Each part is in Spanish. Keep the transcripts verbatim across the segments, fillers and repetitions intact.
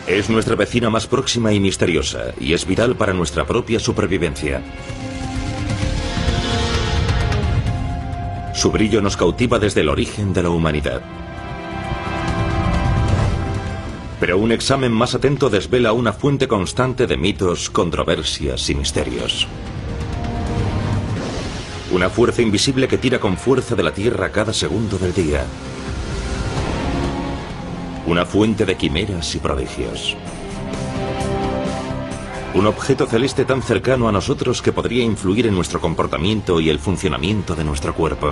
Es nuestra vecina más próxima y misteriosa, y es vital para nuestra propia supervivencia. Su brillo nos cautiva desde el origen de la humanidad. Pero un examen más atento desvela una fuente constante de mitos, controversias y misterios. Una fuerza invisible que tira con fuerza de la Tierra cada segundo del día. Una fuente de quimeras y prodigios. Un objeto celeste tan cercano a nosotros que podría influir en nuestro comportamiento y el funcionamiento de nuestro cuerpo.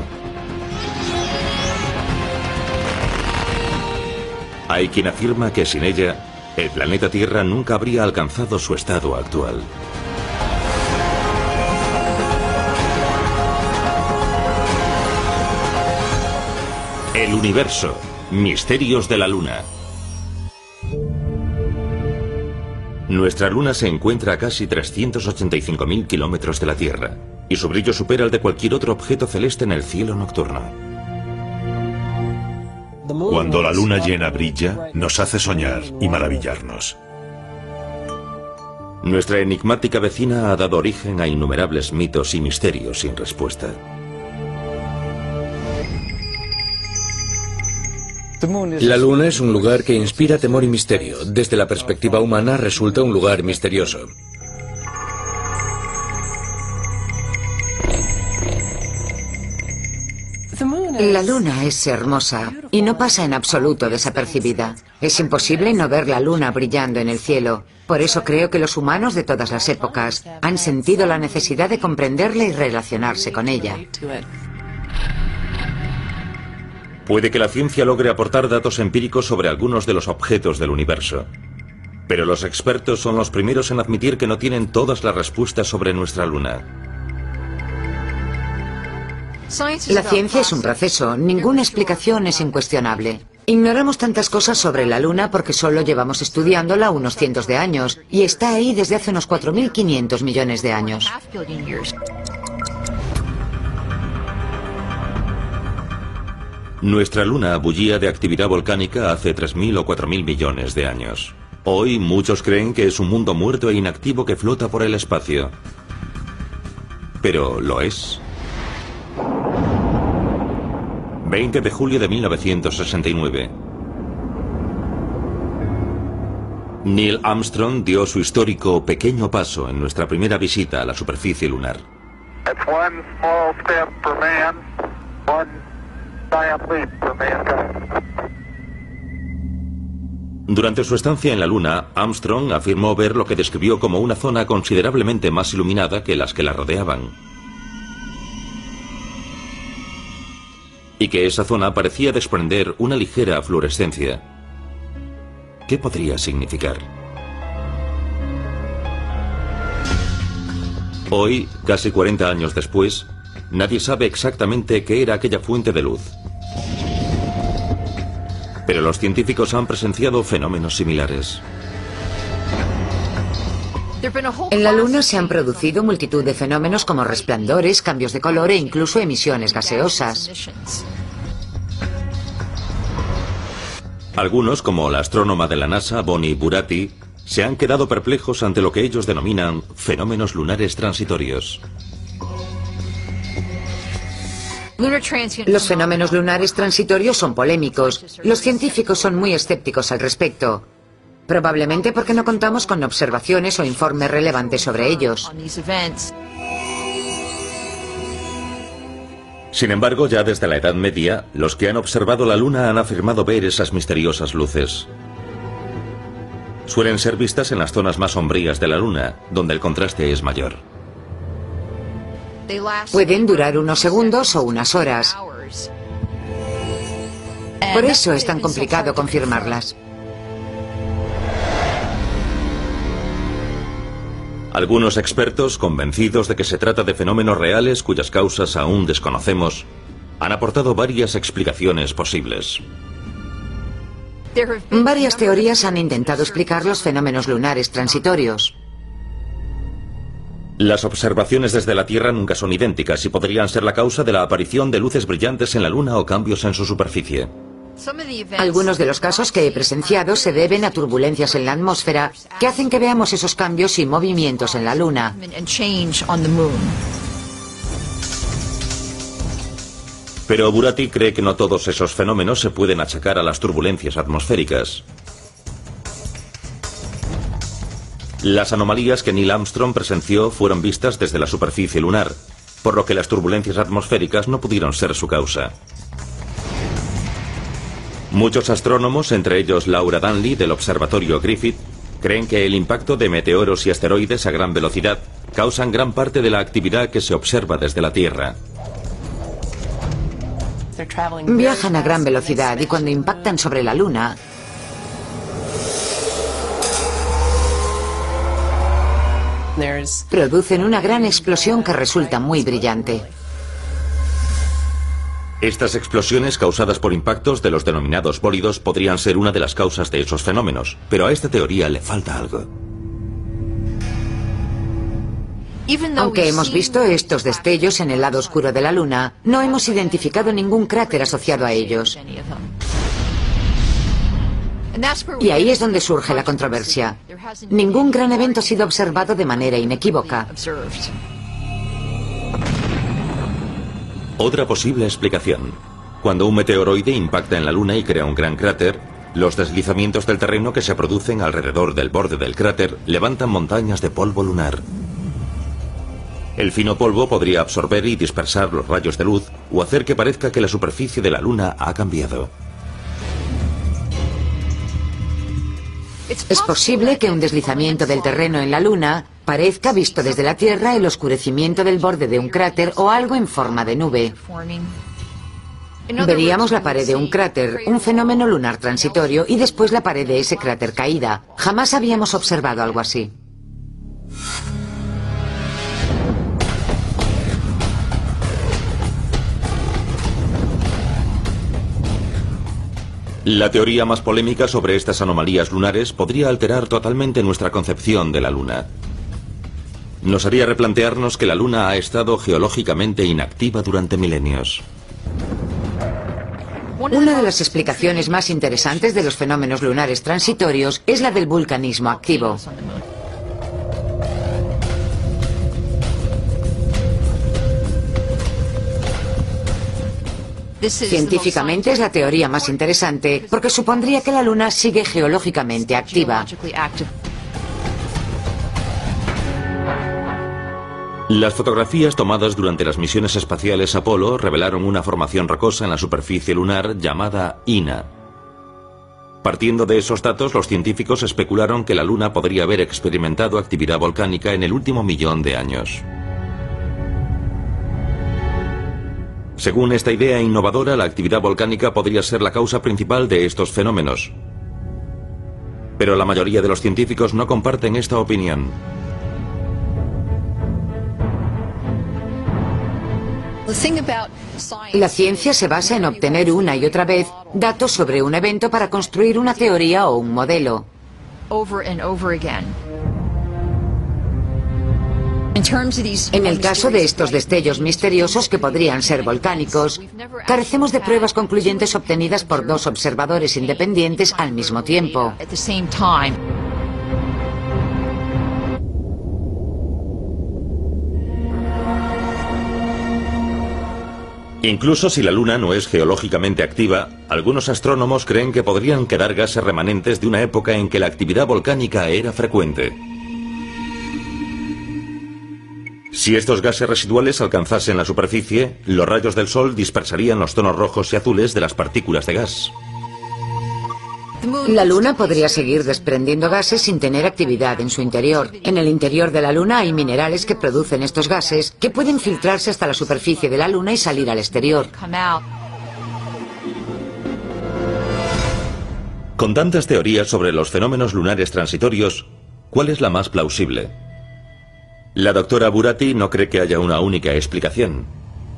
Hay quien afirma que sin ella, el planeta Tierra nunca habría alcanzado su estado actual. El universo. Misterios de la Luna. Nuestra Luna se encuentra a casi trescientos ochenta y cinco mil kilómetros de la Tierra, y su brillo supera el de cualquier otro objeto celeste en el cielo nocturno. Cuando la luna llena brilla, nos hace soñar y maravillarnos. Nuestra enigmática vecina ha dado origen a innumerables mitos y misterios sin respuesta. La Luna es un lugar que inspira temor y misterio. Desde la perspectiva humana resulta un lugar misterioso. La Luna es hermosa y no pasa en absoluto desapercibida. Es imposible no ver la Luna brillando en el cielo. Por eso creo que los humanos de todas las épocas han sentido la necesidad de comprenderla y relacionarse con ella. Puede que la ciencia logre aportar datos empíricos sobre algunos de los objetos del universo. Pero los expertos son los primeros en admitir que no tienen todas las respuestas sobre nuestra Luna. La ciencia es un proceso, ninguna explicación es incuestionable. Ignoramos tantas cosas sobre la Luna porque solo llevamos estudiándola unos cientos de años, y está ahí desde hace unos cuatro mil quinientos millones de años. Nuestra Luna bullía de actividad volcánica hace tres mil o cuatro mil millones de años. Hoy muchos creen que es un mundo muerto e inactivo que flota por el espacio. ¿Pero lo es? veinte de julio de mil novecientos sesenta y nueve. Neil Armstrong dio su histórico pequeño paso en nuestra primera visita a la superficie lunar. Durante su estancia en la Luna, Armstrong afirmó ver lo que describió como una zona considerablemente más iluminada que las que la rodeaban. Y que esa zona parecía desprender una ligera fluorescencia. ¿Qué podría significar? Hoy, casi cuarenta años después, nadie sabe exactamente qué era aquella fuente de luz. Pero los científicos han presenciado fenómenos similares. En la Luna se han producido multitud de fenómenos como resplandores, cambios de color e incluso emisiones gaseosas. Algunos, como la astrónoma de la NASA, Bonnie Buratti, se han quedado perplejos ante lo que ellos denominan fenómenos lunares transitorios. Los fenómenos lunares transitorios son polémicos. Los científicos son muy escépticos al respecto. Probablemente porque no contamos con observaciones o informes relevantes sobre ellos. Sin embargo, ya desde la Edad Media, los que han observado la Luna han afirmado ver esas misteriosas luces. Suelen ser vistas en las zonas más sombrías de la Luna, donde el contraste es mayor. Pueden durar unos segundos o unas horas. Por eso es tan complicado confirmarlas. Algunos expertos, convencidos de que se trata de fenómenos reales cuyas causas aún desconocemos, han aportado varias explicaciones posibles. Varias teorías han intentado explicar los fenómenos lunares transitorios. Las observaciones desde la Tierra nunca son idénticas y podrían ser la causa de la aparición de luces brillantes en la Luna o cambios en su superficie. Algunos de los casos que he presenciado se deben a turbulencias en la atmósfera que hacen que veamos esos cambios y movimientos en la Luna. Pero Burati cree que no todos esos fenómenos se pueden achacar a las turbulencias atmosféricas. Las anomalías que Neil Armstrong presenció fueron vistas desde la superficie lunar, por lo que las turbulencias atmosféricas no pudieron ser su causa. Muchos astrónomos, entre ellos Laura Danley del Observatorio Griffith, creen que el impacto de meteoros y asteroides a gran velocidad causan gran parte de la actividad que se observa desde la Tierra. Viajan a gran velocidad y cuando impactan sobre la Luna, producen una gran explosión que resulta muy brillante. Estas explosiones causadas por impactos de los denominados bólidos podrían ser una de las causas de esos fenómenos, pero a esta teoría le falta algo. Aunque hemos visto estos destellos en el lado oscuro de la Luna, no hemos identificado ningún cráter asociado a ellos. Y ahí es donde surge la controversia. Ningún gran evento ha sido observado de manera inequívoca. Otra posible explicación. Cuando un meteoroide impacta en la Luna y crea un gran cráter, los deslizamientos del terreno que se producen alrededor del borde del cráter levantan montañas de polvo lunar. El fino polvo podría absorber y dispersar los rayos de luz o hacer que parezca que la superficie de la Luna ha cambiado. Es posible que un deslizamiento del terreno en la Luna parezca, visto desde la Tierra, el oscurecimiento del borde de un cráter o algo en forma de nube. Veríamos la pared de un cráter, un fenómeno lunar transitorio, y después la pared de ese cráter caída. Jamás habíamos observado algo así. La teoría más polémica sobre estas anomalías lunares podría alterar totalmente nuestra concepción de la Luna. Nos haría replantearnos que la Luna ha estado geológicamente inactiva durante milenios. Una de las explicaciones más interesantes de los fenómenos lunares transitorios es la del vulcanismo activo. Científicamente es la teoría más interesante porque supondría que la Luna sigue geológicamente activa. Las fotografías tomadas durante las misiones espaciales Apolo revelaron una formación rocosa en la superficie lunar llamada I N A. Partiendo de esos datos, los científicos especularon que la Luna podría haber experimentado actividad volcánica en el último millón de años. Según esta idea innovadora, la actividad volcánica podría ser la causa principal de estos fenómenos. Pero la mayoría de los científicos no comparten esta opinión. La ciencia se basa en obtener una y otra vez datos sobre un evento para construir una teoría o un modelo. En el caso de estos destellos misteriosos que podrían ser volcánicos, carecemos de pruebas concluyentes obtenidas por dos observadores independientes al mismo tiempo. Incluso si la Luna no es geológicamente activa, algunos astrónomos creen que podrían quedar gases remanentes de una época en que la actividad volcánica era frecuente. Si estos gases residuales alcanzasen la superficie, los rayos del Sol dispersarían los tonos rojos y azules de las partículas de gas. La Luna podría seguir desprendiendo gases sin tener actividad en su interior. En el interior de la Luna hay minerales que producen estos gases que pueden filtrarse hasta la superficie de la Luna y salir al exterior. Con tantas teorías sobre los fenómenos lunares transitorios, ¿cuál es la más plausible? La doctora Burati no cree que haya una única explicación.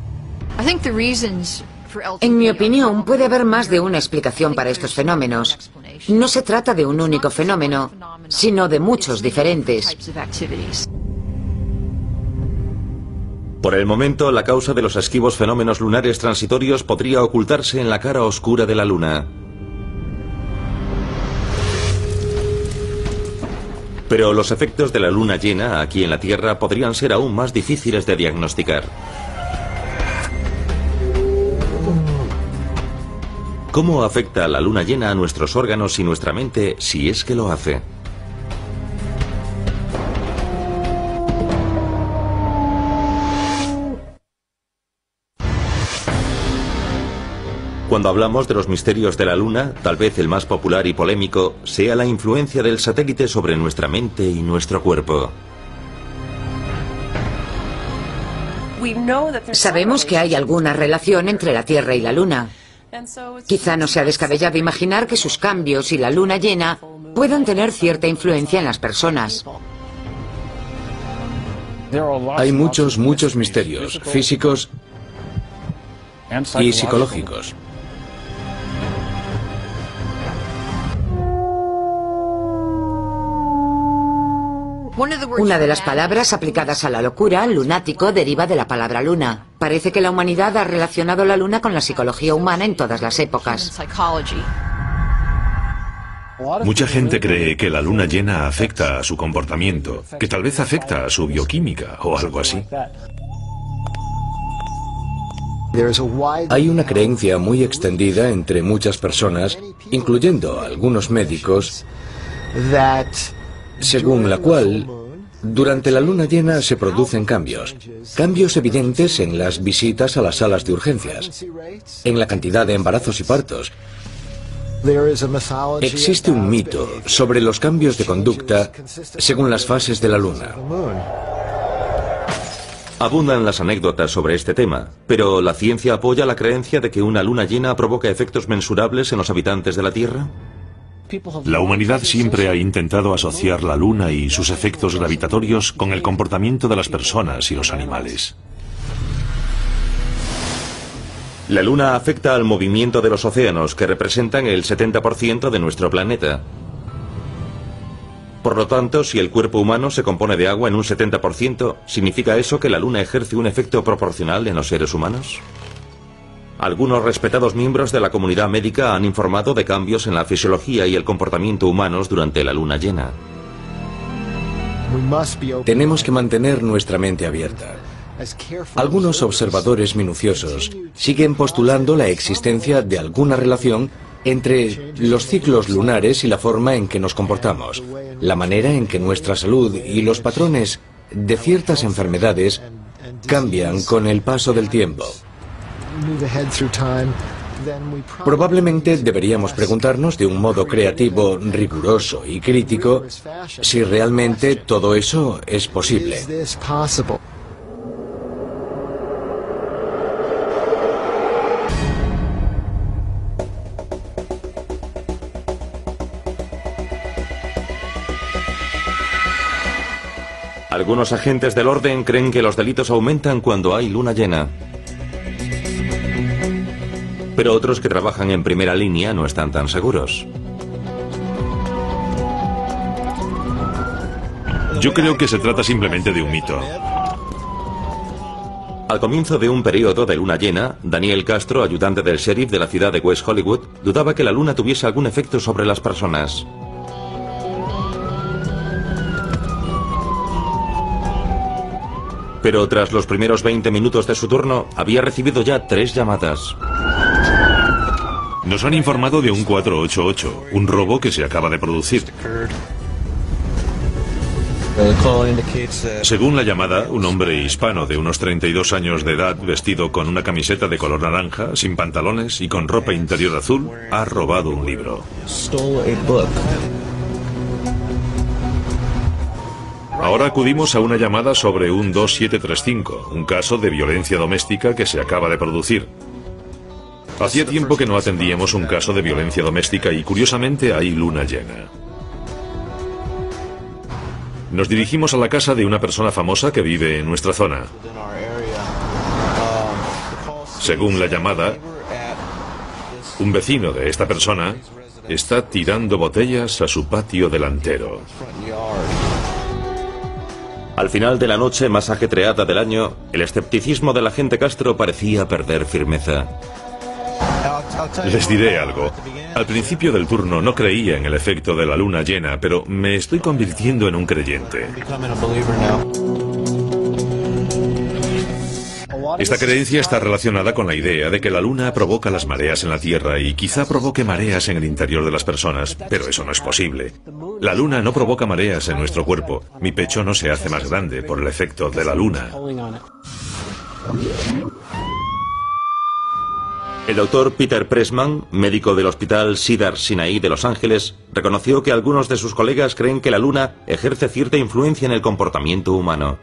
En mi opinión, puede haber más de una explicación para estos fenómenos. No se trata de un único fenómeno, sino de muchos diferentes. Por el momento, la causa de los esquivos fenómenos lunares transitorios podría ocultarse en la cara oscura de la Luna. Pero los efectos de la luna llena aquí en la Tierra podrían ser aún más difíciles de diagnosticar. ¿Cómo afecta la luna llena a nuestros órganos y nuestra mente, si es que lo hace? Cuando hablamos de los misterios de la Luna, tal vez el más popular y polémico sea la influencia del satélite sobre nuestra mente y nuestro cuerpo. Sabemos que hay alguna relación entre la Tierra y la Luna. Quizá no sea descabellado imaginar que sus cambios y la luna llena puedan tener cierta influencia en las personas. Hay muchos, muchos misterios físicos y psicológicos. Una de las palabras aplicadas a la locura, lunático, deriva de la palabra luna. Parece que la humanidad ha relacionado la luna con la psicología humana en todas las épocas. Mucha gente cree que la luna llena afecta a su comportamiento, que tal vez afecta a su bioquímica o algo así. Hay una creencia muy extendida entre muchas personas, incluyendo algunos médicos, según la cual, durante la luna llena se producen cambios, cambios evidentes en las visitas a las salas de urgencias, en la cantidad de embarazos y partos. Existe un mito sobre los cambios de conducta según las fases de la luna. Abundan las anécdotas sobre este tema, pero ¿la ciencia apoya la creencia de que una luna llena provoca efectos mensurables en los habitantes de la Tierra? La humanidad siempre ha intentado asociar la luna y sus efectos gravitatorios con el comportamiento de las personas y los animales. La luna afecta al movimiento de los océanos, que representan el setenta por ciento de nuestro planeta. Por lo tanto, si el cuerpo humano se compone de agua en un setenta por ciento, ¿significa eso que la luna ejerce un efecto proporcional en los seres humanos? Algunos respetados miembros de la comunidad médica han informado de cambios en la fisiología y el comportamiento humanos durante la luna llena. Tenemos que mantener nuestra mente abierta. Algunos observadores minuciosos siguen postulando la existencia de alguna relación entre los ciclos lunares y la forma en que nos comportamos, la manera en que nuestra salud y los patrones de ciertas enfermedades cambian con el paso del tiempo. Probablemente deberíamos preguntarnos de un modo creativo, riguroso y crítico si realmente todo eso es posible. Algunos agentes del orden creen que los delitos aumentan cuando hay luna llena. Pero otros que trabajan en primera línea no están tan seguros. Yo creo que se trata simplemente de un mito. Al comienzo de un periodo de luna llena, Daniel Castro, ayudante del sheriff de la ciudad de West Hollywood, dudaba que la luna tuviese algún efecto sobre las personas. Pero tras los primeros veinte minutos de su turno, había recibido ya tres llamadas. Nos han informado de un cuatro ocho ocho, un robo que se acaba de producir. Según la llamada, un hombre hispano de unos treinta y dos años de edad, vestido con una camiseta de color naranja, sin pantalones y con ropa interior azul, ha robado un libro. Ahora acudimos a una llamada sobre un dos siete tres cinco, un caso de violencia doméstica que se acaba de producir. Hacía tiempo que no atendíamos un caso de violencia doméstica y curiosamente hay luna llena. Nos dirigimos a la casa de una persona famosa que vive en nuestra zona. Según la llamada, un vecino de esta persona está tirando botellas a su patio delantero. Al final de la noche más ajetreada del año, el escepticismo del agente Castro parecía perder firmeza. Les diré algo. Al principio del turno no creía en el efecto de la luna llena, pero me estoy convirtiendo en un creyente. Esta creencia está relacionada con la idea de que la luna provoca las mareas en la Tierra y quizá provoque mareas en el interior de las personas, pero eso no es posible. La luna no provoca mareas en nuestro cuerpo. Mi pecho no se hace más grande por el efecto de la luna. El doctor Peter Pressman, médico del Hospital Cedar Sinai de Los Ángeles, reconoció que algunos de sus colegas creen que la luna ejerce cierta influencia en el comportamiento humano.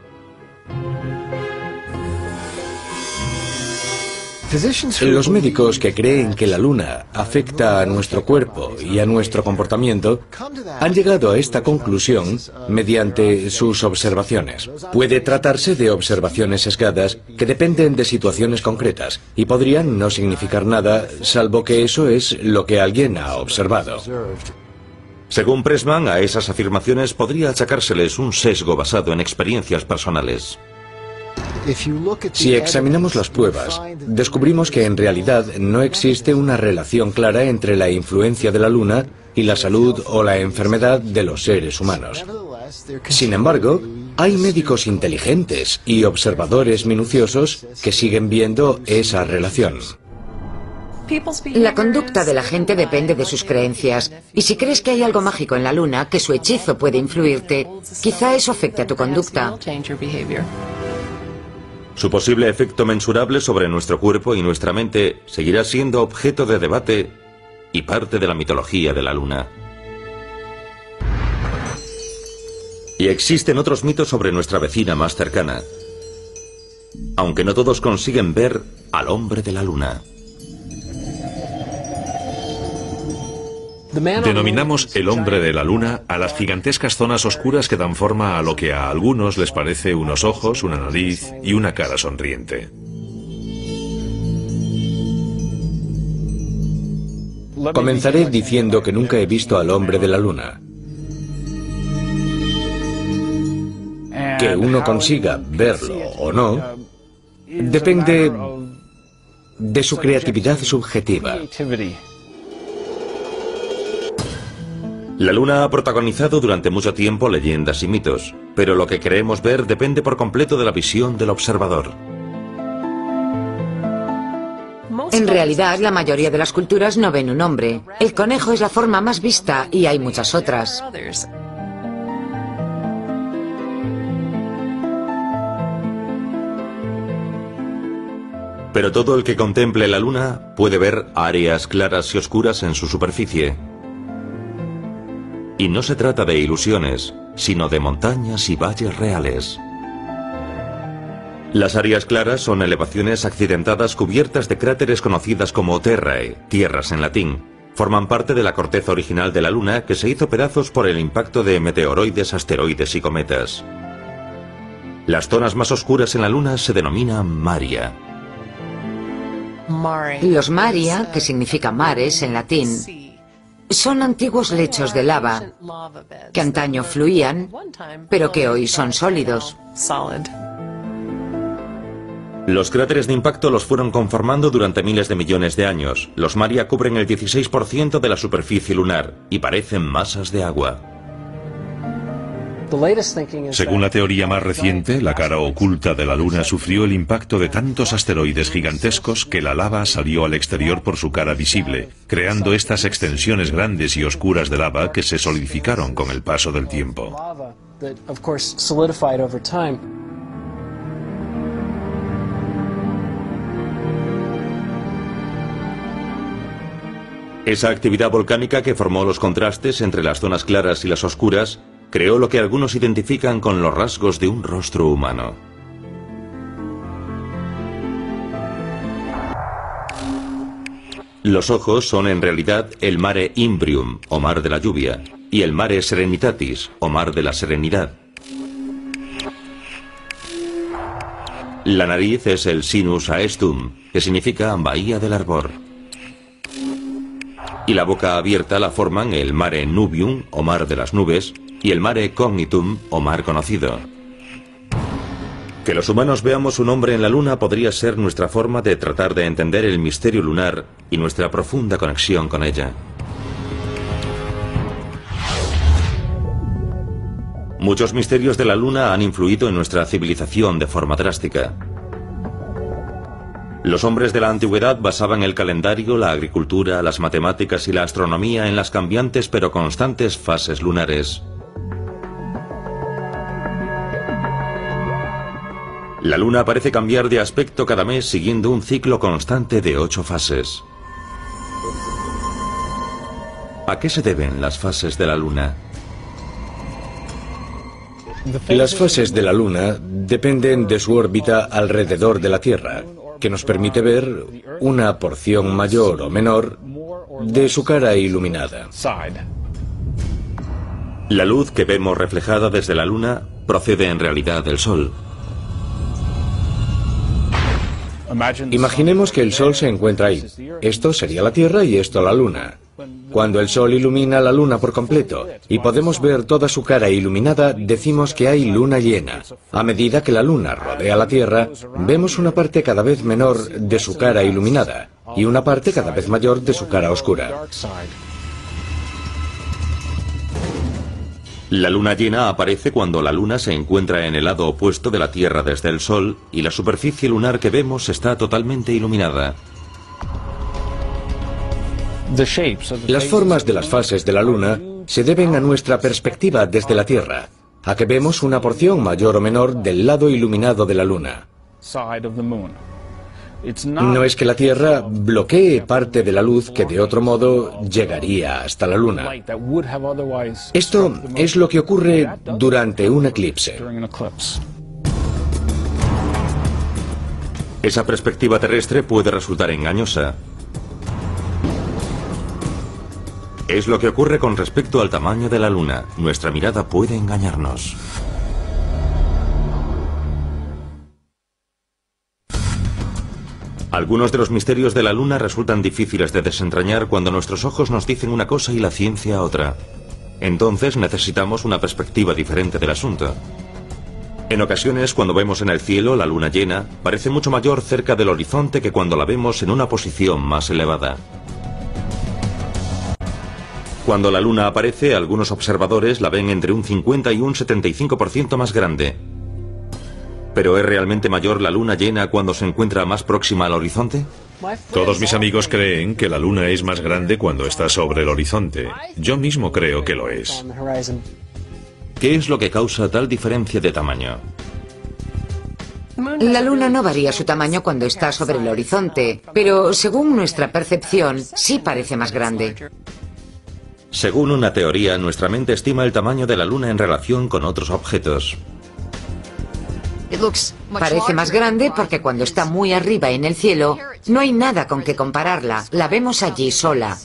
Los médicos que creen que la luna afecta a nuestro cuerpo y a nuestro comportamiento han llegado a esta conclusión mediante sus observaciones. Puede tratarse de observaciones sesgadas que dependen de situaciones concretas y podrían no significar nada, salvo que eso es lo que alguien ha observado. Según Pressman, a esas afirmaciones podría achacárseles un sesgo basado en experiencias personales. Si examinamos las pruebas, descubrimos que en realidad no existe una relación clara entre la influencia de la luna y la salud o la enfermedad de los seres humanos. Sin embargo, hay médicos inteligentes y observadores minuciosos que siguen viendo esa relación. La conducta de la gente depende de sus creencias, y si crees que hay algo mágico en la luna, que su hechizo puede influirte, quizá eso afecte a tu conducta. Su posible efecto mensurable sobre nuestro cuerpo y nuestra mente seguirá siendo objeto de debate y parte de la mitología de la luna. Y existen otros mitos sobre nuestra vecina más cercana, aunque no todos consiguen ver al hombre de la luna. Denominamos el hombre de la luna a las gigantescas zonas oscuras que dan forma a lo que a algunos les parece unos ojos, una nariz y una cara sonriente. Comenzaré diciendo que nunca he visto al hombre de la luna. Que uno consiga verlo o no depende de su creatividad subjetiva. La luna ha protagonizado durante mucho tiempo leyendas y mitos, pero lo que creemos ver depende por completo de la visión del observador. En realidad, la mayoría de las culturas no ven un hombre. El conejo es la forma más vista y hay muchas otras. Pero todo el que contemple la luna puede ver áreas claras y oscuras en su superficie. Y no se trata de ilusiones, sino de montañas y valles reales. Las áreas claras son elevaciones accidentadas cubiertas de cráteres conocidas como terrae, tierras en latín. Forman parte de la corteza original de la Luna que se hizo pedazos por el impacto de meteoroides, asteroides y cometas. Las zonas más oscuras en la Luna se denominan maria. Los maria, que significa mares en latín, son antiguos lechos de lava que antaño fluían, pero que hoy son sólidos. Los cráteres de impacto los fueron conformando durante miles de millones de años. Los maria cubren el dieciséis por ciento de la superficie lunar y parecen masas de agua. Según la teoría más reciente, la cara oculta de la Luna sufrió el impacto de tantos asteroides gigantescos que la lava salió al exterior por su cara visible, creando estas extensiones grandes y oscuras de lava que se solidificaron con el paso del tiempo. Esa actividad volcánica que formó los contrastes entre las zonas claras y las oscuras creó lo que algunos identifican con los rasgos de un rostro humano. Los ojos son en realidad el mare imbrium, o mar de la lluvia, y el mare serenitatis, o mar de la serenidad. La nariz es el sinus aestum, que significa bahía del arbor. Y la boca abierta la forman el mare nubium, o mar de las nubes, y el mare cognitum, o mar conocido. Que los humanos veamos un hombre en la Luna podría ser nuestra forma de tratar de entender el misterio lunar y nuestra profunda conexión con ella. Muchos misterios de la Luna han influido en nuestra civilización de forma drástica. Los hombres de la antigüedad basaban el calendario, la agricultura, las matemáticas y la astronomía en las cambiantes pero constantes fases lunares. La Luna parece cambiar de aspecto cada mes siguiendo un ciclo constante de ocho fases. ¿A qué se deben las fases de la Luna? Las fases de la Luna dependen de su órbita alrededor de la Tierra, que nos permite ver una porción mayor o menor de su cara iluminada. La luz que vemos reflejada desde la Luna procede en realidad del Sol. Imaginemos que el Sol se encuentra ahí. Esto sería la Tierra y esto la Luna. Cuando el Sol ilumina la Luna por completo y podemos ver toda su cara iluminada, decimos que hay luna llena. A medida que la Luna rodea la Tierra, vemos una parte cada vez menor de su cara iluminada y una parte cada vez mayor de su cara oscura. La luna llena aparece cuando la Luna se encuentra en el lado opuesto de la Tierra desde el Sol y la superficie lunar que vemos está totalmente iluminada. Las formas de las fases de la Luna se deben a nuestra perspectiva desde la Tierra, a que vemos una porción mayor o menor del lado iluminado de la Luna. No es que la Tierra bloquee parte de la luz que de otro modo llegaría hasta la Luna. Esto es lo que ocurre durante un eclipse. Esa perspectiva terrestre puede resultar engañosa. Es lo que ocurre con respecto al tamaño de la Luna. Nuestra mirada puede engañarnos. Algunos de los misterios de la Luna resultan difíciles de desentrañar cuando nuestros ojos nos dicen una cosa y la ciencia otra. Entonces necesitamos una perspectiva diferente del asunto. En ocasiones, cuando vemos en el cielo la luna llena, parece mucho mayor cerca del horizonte que cuando la vemos en una posición más elevada. Cuando la luna aparece, algunos observadores la ven entre un cincuenta y un setenta y cinco por ciento más grande. ¿Pero es realmente mayor la luna llena cuando se encuentra más próxima al horizonte? Todos mis amigos creen que la luna es más grande cuando está sobre el horizonte. Yo mismo creo que lo es. ¿Qué es lo que causa tal diferencia de tamaño? La luna no varía su tamaño cuando está sobre el horizonte, pero según nuestra percepción, sí parece más grande. Según una teoría, nuestra mente estima el tamaño de la luna en relación con otros objetos. Parece más grande porque cuando está muy arriba en el cielo, no hay nada con que compararla. La vemos allí sola.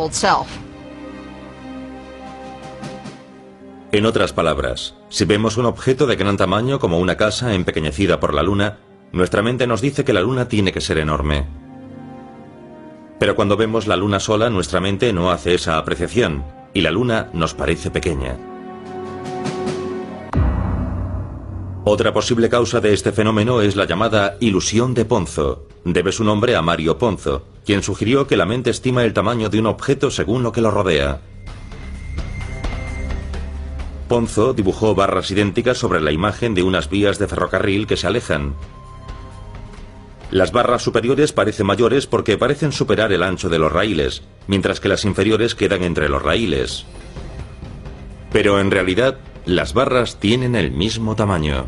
En otras palabras, si vemos un objeto de gran tamaño como una casa empequeñecida por la luna, nuestra mente nos dice que la luna tiene que ser enorme. Pero cuando vemos la luna sola, nuestra mente no hace esa apreciación, y la luna nos parece pequeña. Otra posible causa de este fenómeno es la llamada ilusión de Ponzo. Debe su nombre a Mario Ponzo, quien sugirió que la mente estima el tamaño de un objeto según lo que lo rodea. Ponzo dibujó barras idénticas sobre la imagen de unas vías de ferrocarril que se alejan. Las barras superiores parecen mayores porque parecen superar el ancho de los raíles, mientras que las inferiores quedan entre los raíles. Pero en realidad, las barras tienen el mismo tamaño.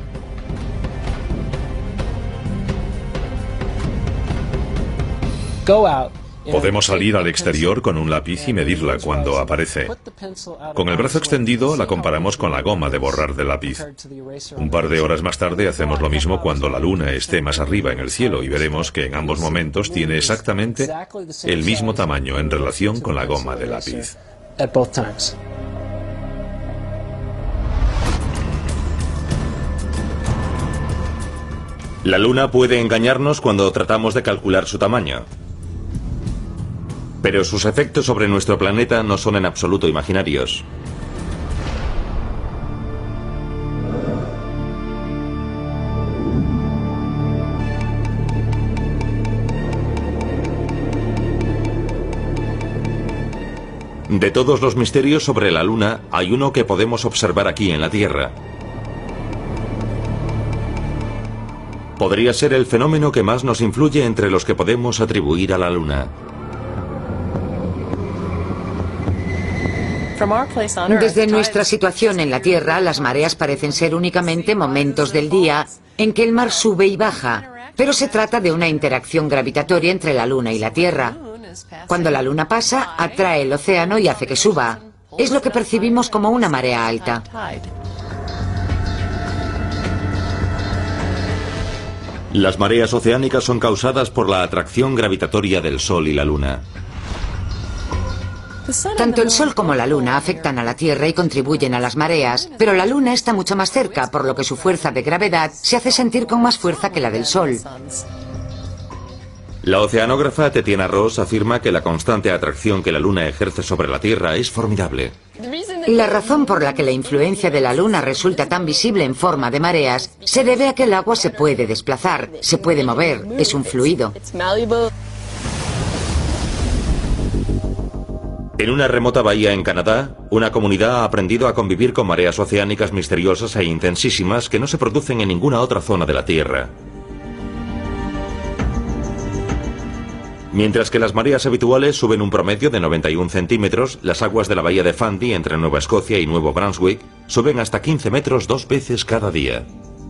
Podemos salir al exterior con un lápiz y medirla cuando aparece. Con el brazo extendido la comparamos con la goma de borrar del lápiz. Un par de horas más tarde hacemos lo mismo cuando la luna esté más arriba en el cielo y veremos que en ambos momentos tiene exactamente el mismo tamaño en relación con la goma de lápiz. La luna puede engañarnos cuando tratamos de calcular su tamaño. Pero sus efectos sobre nuestro planeta no son en absoluto imaginarios. De todos los misterios sobre la Luna, hay uno que podemos observar aquí en la Tierra. Podría ser el fenómeno que más nos influye entre los que podemos atribuir a la Luna. Desde nuestra situación en la Tierra, las mareas parecen ser únicamente momentos del día en que el mar sube y baja, pero se trata de una interacción gravitatoria entre la Luna y la Tierra. Cuando la Luna pasa, atrae el océano y hace que suba. Es lo que percibimos como una marea alta. Las mareas oceánicas son causadas por la atracción gravitatoria del Sol y la Luna. Tanto el Sol como la Luna afectan a la Tierra y contribuyen a las mareas, pero la Luna está mucho más cerca, por lo que su fuerza de gravedad se hace sentir con más fuerza que la del Sol. La oceanógrafa Tetiana Ross afirma que la constante atracción que la Luna ejerce sobre la Tierra es formidable. La razón por la que la influencia de la Luna resulta tan visible en forma de mareas se debe a que el agua se puede desplazar, se puede mover, es un fluido. En una remota bahía en Canadá, una comunidad ha aprendido a convivir con mareas oceánicas misteriosas e intensísimas que no se producen en ninguna otra zona de la Tierra. Mientras que las mareas habituales suben un promedio de noventa y un centímetros, las aguas de la bahía de Fundy, entre Nueva Escocia y Nuevo Brunswick, suben hasta quince metros dos veces cada día.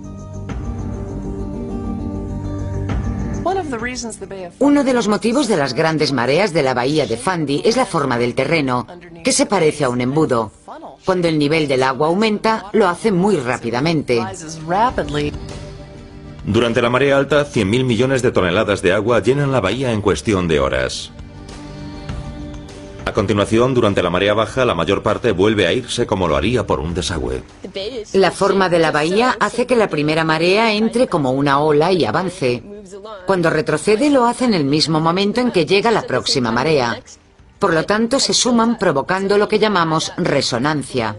Uno de los motivos de las grandes mareas de la bahía de Fundy es la forma del terreno, que se parece a un embudo. Cuando el nivel del agua aumenta, lo hace muy rápidamente. Durante la marea alta, cien mil millones de toneladas de agua llenan la bahía en cuestión de horas. A continuación, durante la marea baja, la mayor parte vuelve a irse como lo haría por un desagüe. La forma de la bahía hace que la primera marea entre como una ola y avance. Cuando retrocede, lo hace en el mismo momento en que llega la próxima marea. Por lo tanto, se suman provocando lo que llamamos resonancia.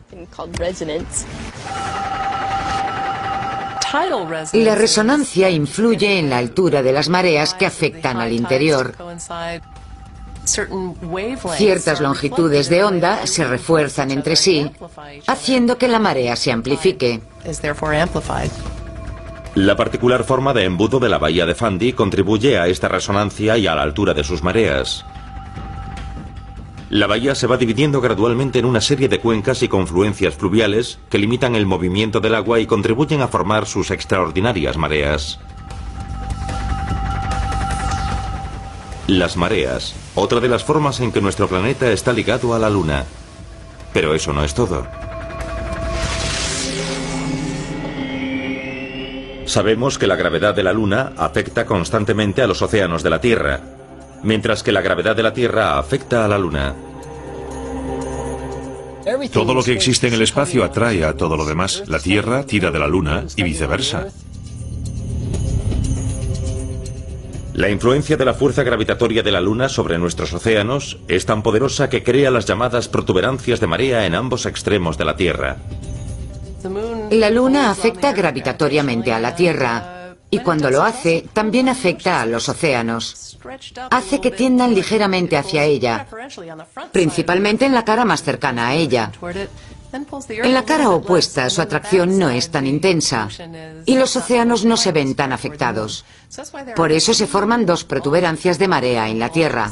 La resonancia influye en la altura de las mareas que afectan al interior. Ciertas longitudes de onda se refuerzan entre sí, haciendo que la marea se amplifique. La particular forma de embudo de la bahía de Fundy contribuye a esta resonancia y a la altura de sus mareas. La bahía se va dividiendo gradualmente en una serie de cuencas y confluencias fluviales que limitan el movimiento del agua y contribuyen a formar sus extraordinarias mareas. Las mareas, otra de las formas en que nuestro planeta está ligado a la Luna. Pero eso no es todo. Sabemos que la gravedad de la Luna afecta constantemente a los océanos de la Tierra, mientras que la gravedad de la Tierra afecta a la Luna. Todo lo que existe en el espacio atrae a todo lo demás. La Tierra tira de la Luna y viceversa. La influencia de la fuerza gravitatoria de la Luna sobre nuestros océanos es tan poderosa que crea las llamadas protuberancias de marea en ambos extremos de la Tierra. La Luna afecta gravitatoriamente a la Tierra. Y cuando lo hace, también afecta a los océanos. Hace que tiendan ligeramente hacia ella, principalmente en la cara más cercana a ella. En la cara opuesta, su atracción no es tan intensa, y los océanos no se ven tan afectados. Por eso se forman dos protuberancias de marea en la Tierra.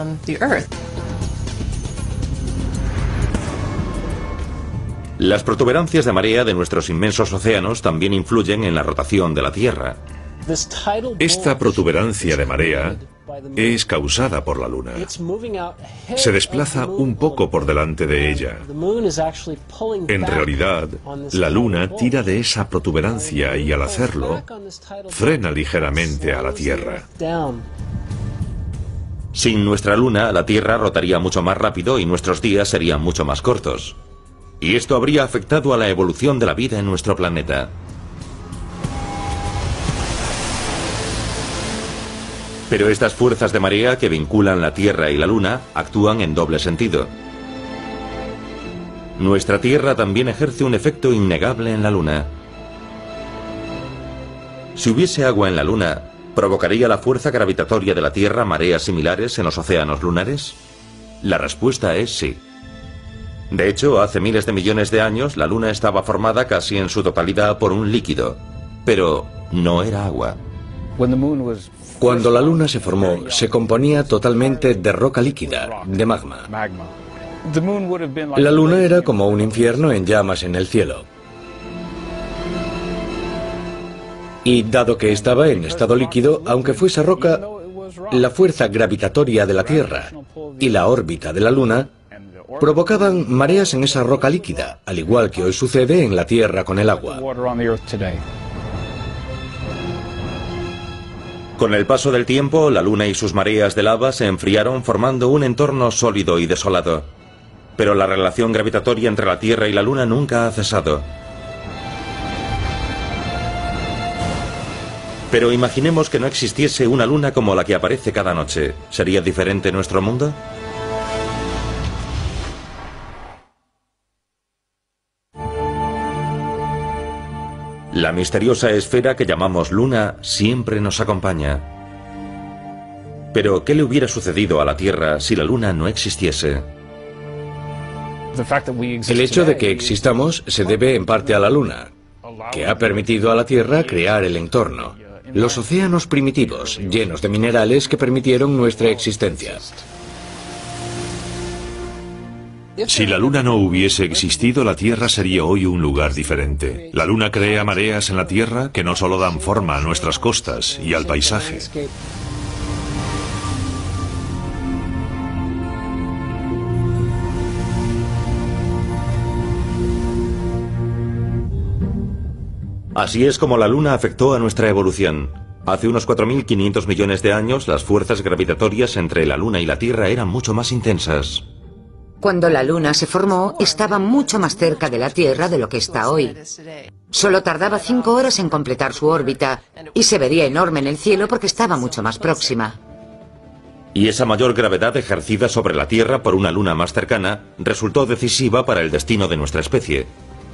Las protuberancias de marea de nuestros inmensos océanos también influyen en la rotación de la Tierra. Esta protuberancia de marea es causada por la Luna. Se desplaza un poco por delante de ella. En realidad, la Luna tira de esa protuberancia y al hacerlo, frena ligeramente a la Tierra. Sin nuestra Luna, la Tierra rotaría mucho más rápido y nuestros días serían mucho más cortos. Y esto habría afectado a la evolución de la vida en nuestro planeta. Pero estas fuerzas de marea que vinculan la Tierra y la Luna actúan en doble sentido. Nuestra Tierra también ejerce un efecto innegable en la Luna. Si hubiese agua en la Luna, ¿provocaría la fuerza gravitatoria de la Tierra mareas similares en los océanos lunares? La respuesta es sí. De hecho, hace miles de millones de años, la Luna estaba formada casi en su totalidad por un líquido. Pero no era agua. Cuando la Luna se formó, se componía totalmente de roca líquida, de magma. La Luna era como un infierno en llamas en el cielo. Y dado que estaba en estado líquido, aunque fuese roca, la fuerza gravitatoria de la Tierra y la órbita de la Luna provocaban mareas en esa roca líquida, al igual que hoy sucede en la Tierra con el agua. Con el paso del tiempo, la Luna y sus mareas de lava se enfriaron formando un entorno sólido y desolado. Pero la relación gravitatoria entre la Tierra y la Luna nunca ha cesado. Pero imaginemos que no existiese una luna como la que aparece cada noche. ¿Sería diferente nuestro mundo? La misteriosa esfera que llamamos Luna siempre nos acompaña. Pero, ¿qué le hubiera sucedido a la Tierra si la Luna no existiese? El hecho de que existamos se debe en parte a la Luna, que ha permitido a la Tierra crear el entorno, los océanos primitivos, llenos de minerales que permitieron nuestra existencia. Si la Luna no hubiese existido, la Tierra sería hoy un lugar diferente. La Luna crea mareas en la Tierra que no solo dan forma a nuestras costas y al paisaje. Así es como la Luna afectó a nuestra evolución. Hace unos cuatro mil quinientos millones de años, las fuerzas gravitatorias entre la Luna y la Tierra eran mucho más intensas. Cuando la Luna se formó, estaba mucho más cerca de la Tierra de lo que está hoy. Solo tardaba cinco horas en completar su órbita y se vería enorme en el cielo porque estaba mucho más próxima. Y esa mayor gravedad ejercida sobre la Tierra por una Luna más cercana resultó decisiva para el destino de nuestra especie.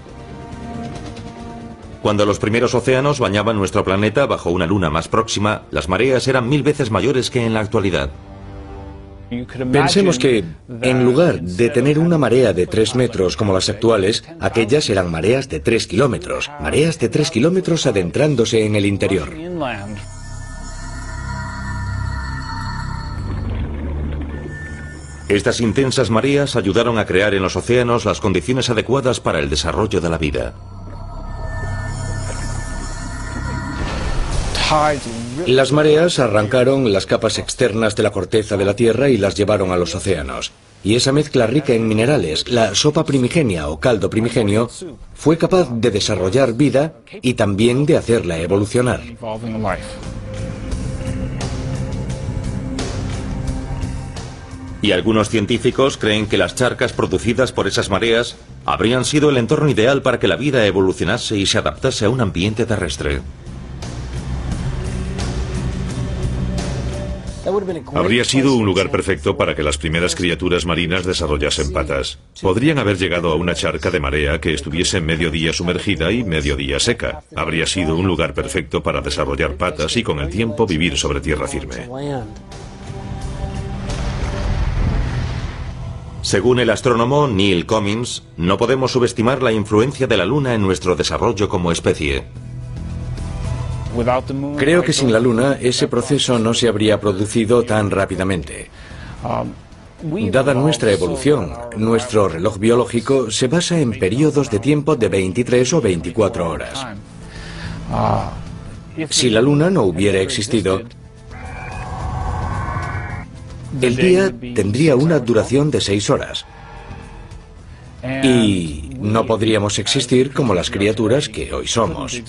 Cuando los primeros océanos bañaban nuestro planeta bajo una Luna más próxima, las mareas eran mil veces mayores que en la actualidad. Pensemos que, en lugar de tener una marea de tres metros como las actuales, aquellas eran mareas de tres kilómetros, mareas de tres kilómetros adentrándose en el interior. Estas intensas mareas ayudaron a crear en los océanos las condiciones adecuadas para el desarrollo de la vida. Las mareas arrancaron las capas externas de la corteza de la Tierra y las llevaron a los océanos. Y esa mezcla rica en minerales, la sopa primigenia o caldo primigenio, fue capaz de desarrollar vida y también de hacerla evolucionar. Y algunos científicos creen que las charcas producidas por esas mareas habrían sido el entorno ideal para que la vida evolucionase y se adaptase a un ambiente terrestre. Habría sido un lugar perfecto para que las primeras criaturas marinas desarrollasen patas. Podrían haber llegado a una charca de marea que estuviese medio día sumergida y medio día seca. Habría sido un lugar perfecto para desarrollar patas y con el tiempo vivir sobre tierra firme. Según el astrónomo Neil Cummins, no podemos subestimar la influencia de la Luna en nuestro desarrollo como especie. Creo que sin la Luna ese proceso no se habría producido tan rápidamente. Dada nuestra evolución, nuestro reloj biológico se basa en periodos de tiempo de veintitrés o veinticuatro horas. Si la Luna no hubiera existido, el día tendría una duración de seis horas. Y no podríamos existir como las criaturas que hoy somos.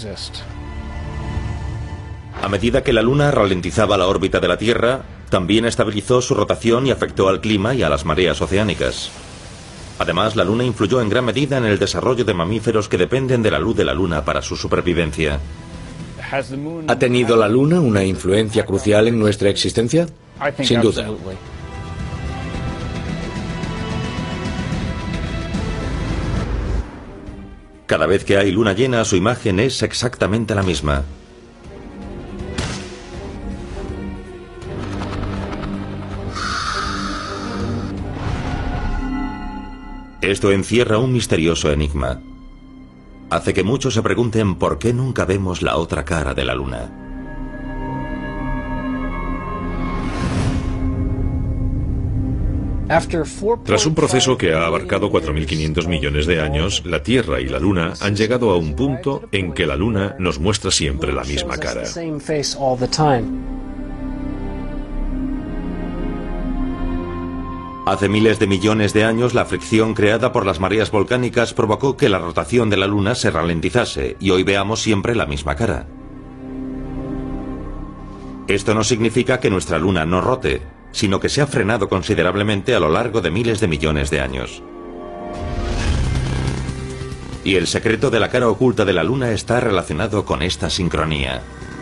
A medida que la Luna ralentizaba la órbita de la Tierra, también estabilizó su rotación y afectó al clima y a las mareas oceánicas. Además, la Luna influyó en gran medida en el desarrollo de mamíferos que dependen de la luz de la Luna para su supervivencia. ¿Ha tenido la Luna una influencia crucial en nuestra existencia? Sin duda. Cada vez que hay luna llena, su imagen es exactamente la misma. Esto encierra un misterioso enigma. Hace que muchos se pregunten por qué nunca vemos la otra cara de la Luna. Tras un proceso que ha abarcado cuatro mil quinientos millones de años, la Tierra y la Luna han llegado a un punto en que la Luna nos muestra siempre la misma cara. Hace miles de millones de años, la fricción creada por las mareas volcánicas provocó que la rotación de la Luna se ralentizase y hoy veamos siempre la misma cara. Esto no significa que nuestra Luna no rote, sino que se ha frenado considerablemente a lo largo de miles de millones de años. Y el secreto de la cara oculta de la Luna está relacionado con esta sincronía.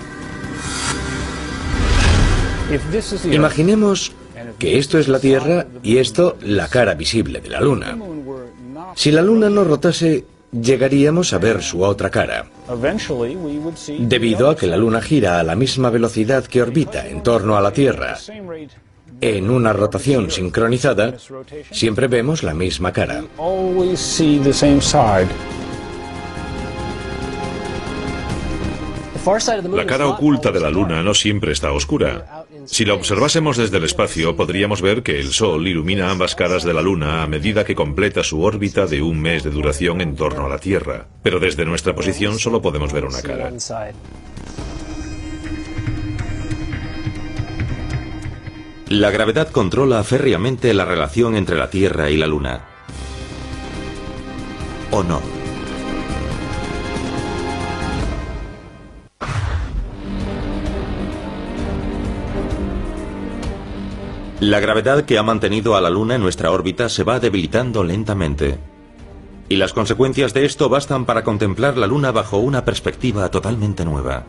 Imaginemos que esto es la Tierra y esto la cara visible de la Luna. Si la Luna no rotase, llegaríamos a ver su otra cara. Debido a que la Luna gira a la misma velocidad que orbita en torno a la Tierra, en una rotación sincronizada, siempre vemos la misma cara. La cara oculta de la Luna no siempre está oscura. Si la observásemos desde el espacio, podríamos ver que el Sol ilumina ambas caras de la Luna a medida que completa su órbita de un mes de duración en torno a la Tierra. Pero desde nuestra posición solo podemos ver una cara. La gravedad controla férreamente la relación entre la Tierra y la Luna. ¿O no? La gravedad que ha mantenido a la Luna en nuestra órbita se va debilitando lentamente. Y las consecuencias de esto bastan para contemplar la Luna bajo una perspectiva totalmente nueva.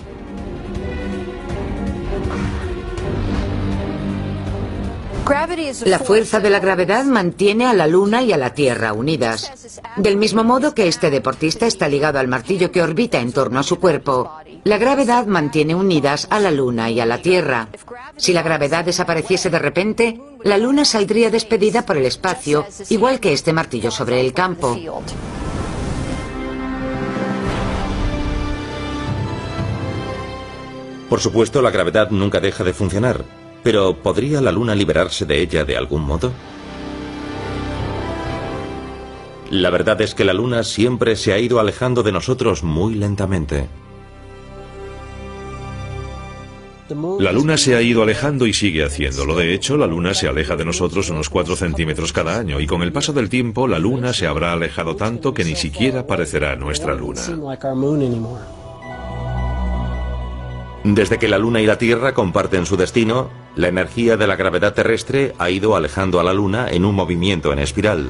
La fuerza de la gravedad mantiene a la Luna y a la Tierra unidas. Del mismo modo que este deportista está ligado al martillo que orbita en torno a su cuerpo, la gravedad mantiene unidas a la Luna y a la Tierra. Si la gravedad desapareciese de repente, la Luna saldría despedida por el espacio, igual que este martillo sobre el campo. Por supuesto, la gravedad nunca deja de funcionar. Pero, ¿podría la Luna liberarse de ella de algún modo? La verdad es que la Luna siempre se ha ido alejando de nosotros muy lentamente. La Luna se ha ido alejando y sigue haciéndolo. De hecho, la Luna se aleja de nosotros unos cuatro centímetros cada año, y con el paso del tiempo, la Luna se habrá alejado tanto que ni siquiera parecerá nuestra Luna. Desde que la Luna y la Tierra comparten su destino, la energía de la gravedad terrestre ha ido alejando a la Luna en un movimiento en espiral.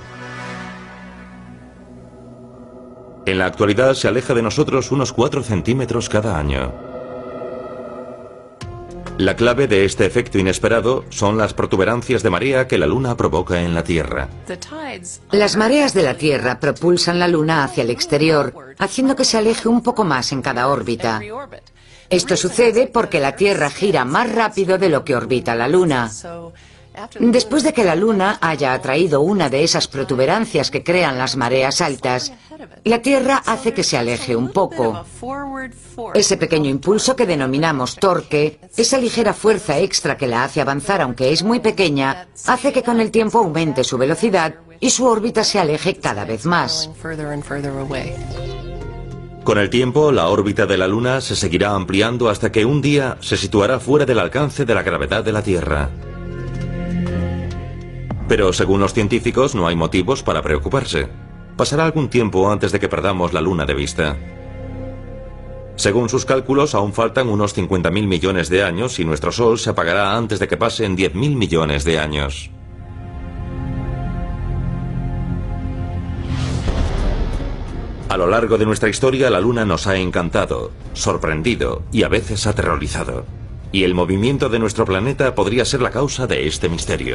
En la actualidad se aleja de nosotros unos cuatro centímetros cada año. La clave de este efecto inesperado son las protuberancias de marea que la Luna provoca en la Tierra. Las mareas de la Tierra propulsan la Luna hacia el exterior, haciendo que se aleje un poco más en cada órbita. Esto sucede porque la Tierra gira más rápido de lo que orbita la Luna. Después de que la Luna haya atraído una de esas protuberancias que crean las mareas altas, la Tierra hace que se aleje un poco. Ese pequeño impulso que denominamos torque, esa ligera fuerza extra que la hace avanzar aunque es muy pequeña, hace que con el tiempo aumente su velocidad y su órbita se aleje cada vez más. Con el tiempo, la órbita de la Luna se seguirá ampliando hasta que un día se situará fuera del alcance de la gravedad de la Tierra. Pero según los científicos no hay motivos para preocuparse. Pasará algún tiempo antes de que perdamos la Luna de vista. Según sus cálculos, aún faltan unos cincuenta mil millones de años y nuestro Sol se apagará antes de que pasen diez mil millones de años. A lo largo de nuestra historia, la Luna nos ha encantado, sorprendido y a veces aterrorizado. Y el movimiento de nuestro planeta podría ser la causa de este misterio.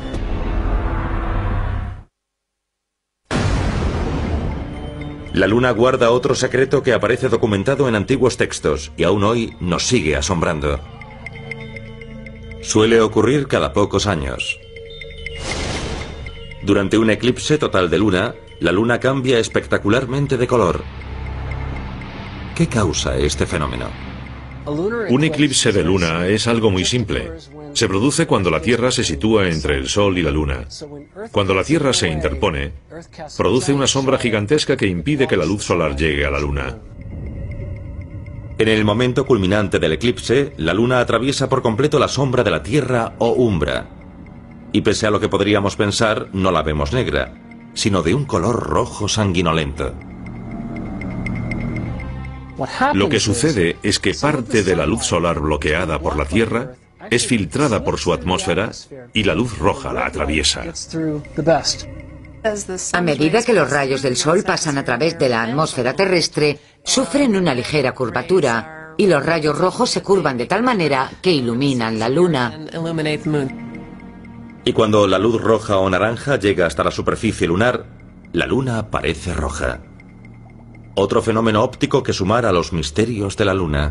La Luna guarda otro secreto que aparece documentado en antiguos textos y aún hoy nos sigue asombrando. Suele ocurrir cada pocos años. Durante un eclipse total de luna, la luna cambia espectacularmente de color. ¿Qué causa este fenómeno? Un eclipse de luna es algo muy simple. Se produce cuando la Tierra se sitúa entre el Sol y la Luna. Cuando la Tierra se interpone, produce una sombra gigantesca que impide que la luz solar llegue a la Luna. En el momento culminante del eclipse, la luna atraviesa por completo la sombra de la Tierra o umbra. Y pese a lo que podríamos pensar, no la vemos negra, sino de un color rojo sanguinolento. Lo que sucede es que parte de la luz solar bloqueada por la Tierra es filtrada por su atmósfera y la luz roja la atraviesa. A medida que los rayos del Sol pasan a través de la atmósfera terrestre, sufren una ligera curvatura y los rayos rojos se curvan de tal manera que iluminan la Luna. Y cuando la luz roja o naranja llega hasta la superficie lunar, la Luna parece roja. Otro fenómeno óptico que sumar a los misterios de la Luna.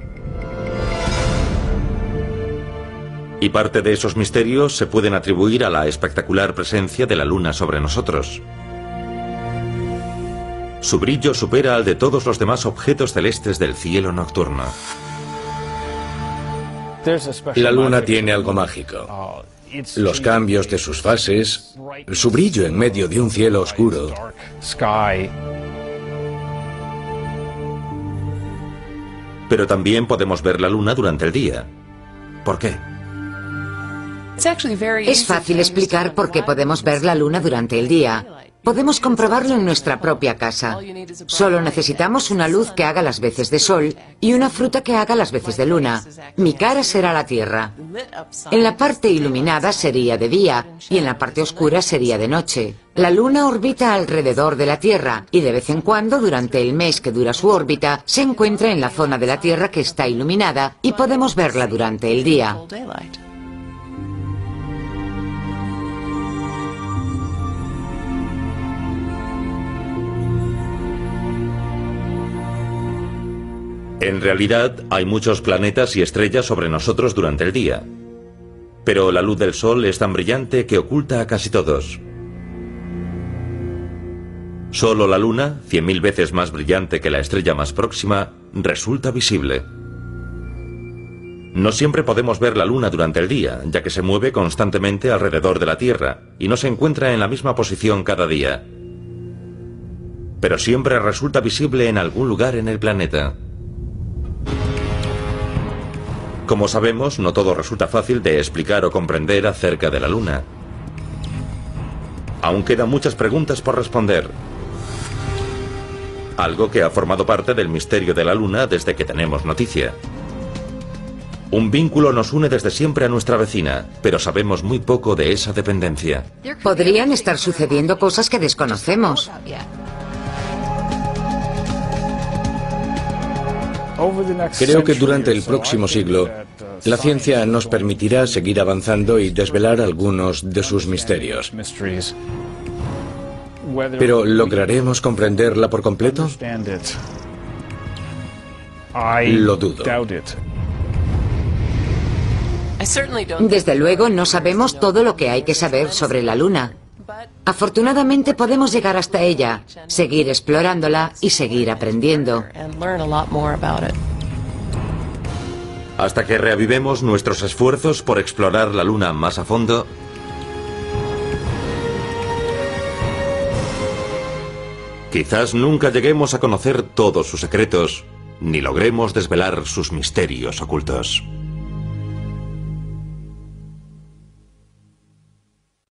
Y parte de esos misterios se pueden atribuir a la espectacular presencia de la Luna sobre nosotros. Su brillo supera al de todos los demás objetos celestes del cielo nocturno. La Luna tiene algo mágico. Los cambios de sus fases, su brillo en medio de un cielo oscuro. Pero también podemos ver la Luna durante el día. ¿Por qué? Es fácil explicar por qué podemos ver la Luna durante el día. Podemos comprobarlo en nuestra propia casa. Solo necesitamos una luz que haga las veces de sol y una fruta que haga las veces de luna. Mi cara será la Tierra. En la parte iluminada sería de día y en la parte oscura sería de noche. La Luna orbita alrededor de la Tierra y de vez en cuando, durante el mes que dura su órbita, se encuentra en la zona de la Tierra que está iluminada y podemos verla durante el día. En realidad, hay muchos planetas y estrellas sobre nosotros durante el día. Pero la luz del Sol es tan brillante que oculta a casi todos. Solo la Luna, cien mil veces más brillante que la estrella más próxima, resulta visible. No siempre podemos ver la Luna durante el día, ya que se mueve constantemente alrededor de la Tierra y no se encuentra en la misma posición cada día. Pero siempre resulta visible en algún lugar en el planeta. Como sabemos, no todo resulta fácil de explicar o comprender acerca de la Luna. Aún quedan muchas preguntas por responder. Algo que ha formado parte del misterio de la Luna desde que tenemos noticia. Un vínculo nos une desde siempre a nuestra vecina, pero sabemos muy poco de esa dependencia. Podrían estar sucediendo cosas que desconocemos. Creo que durante el próximo siglo, la ciencia nos permitirá seguir avanzando y desvelar algunos de sus misterios. ¿Pero lograremos comprenderla por completo? Lo dudo. Desde luego no sabemos todo lo que hay que saber sobre la Luna. Afortunadamente podemos llegar hasta ella, seguir explorándola y seguir aprendiendo. Hasta que reavivemos nuestros esfuerzos por explorar la Luna más a fondo, quizás nunca lleguemos a conocer todos sus secretos, ni logremos desvelar sus misterios ocultos.